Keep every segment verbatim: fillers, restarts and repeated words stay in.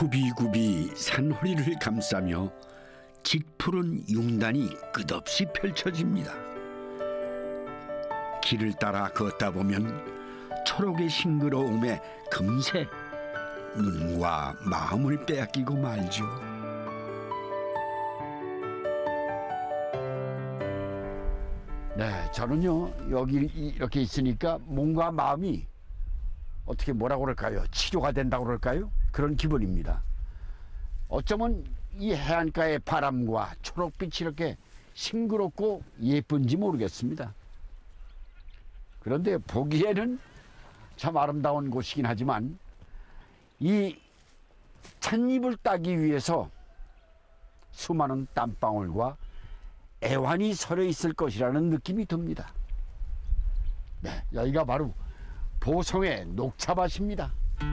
구비구비 산허리를 감싸며 짙푸른 융단이 끝없이 펼쳐집니다. 길을 따라 걷다 보면 초록의 싱그러움에 금세 눈과 마음을 빼앗기고 말죠. 네, 저는요 여기 이렇게 있으니까 몸과 마음이 어떻게 뭐라고 그럴까요? 치료가 된다고 그럴까요? 그런 기분입니다. 어쩌면 이 해안가의 바람과 초록빛이 이렇게 싱그럽고 예쁜지 모르겠습니다. 그런데 보기에는 참 아름다운 곳이긴 하지만 이 찻잎을 따기 위해서 수많은 땀방울과 애환이 서려 있을 것이라는 느낌이 듭니다. 네, 여기가 바로 보성의 녹차밭입니다.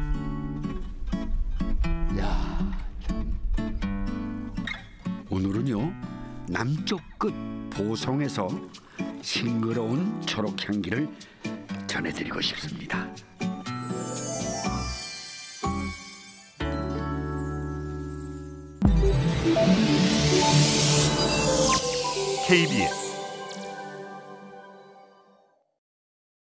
이야, 참. 오늘은요 남쪽 끝 보성에서 싱그러운 초록 향기를 전해드리고 싶습니다. 케이비에스